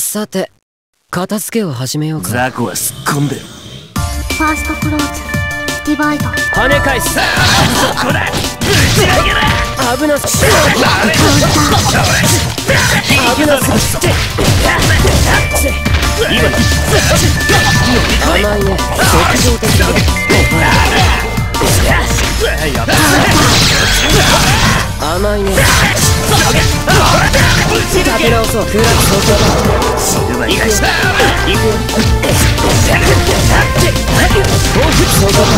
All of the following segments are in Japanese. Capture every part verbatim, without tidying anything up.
さて片付けを始めようか。 ザコはすっ込んでる。 ファーストクローズディバイド跳ね返す。 そこだ、ぶち上げろ。 危なすぎ。危なすぎ。甘いね。即情的だ。甘いね。立て直そう。空落早々だ。 シルバー返した。 行くよ。報復早々だ。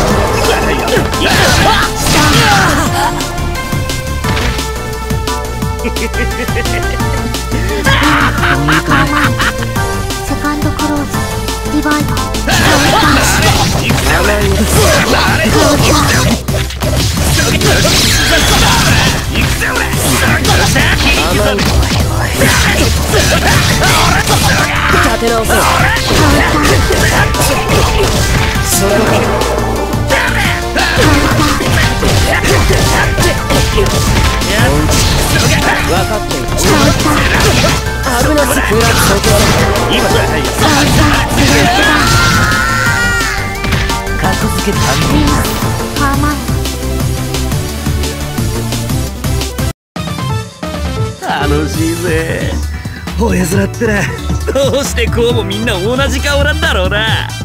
セカンドクローズディバイド立て直そう。それ分かっている。危なすぎ。空落早々だ。 今だ。格付け担リーナハーマイ当。楽しいぜ。吠え面ってな、どうしてこうもみんな同じ顔なんだろうな。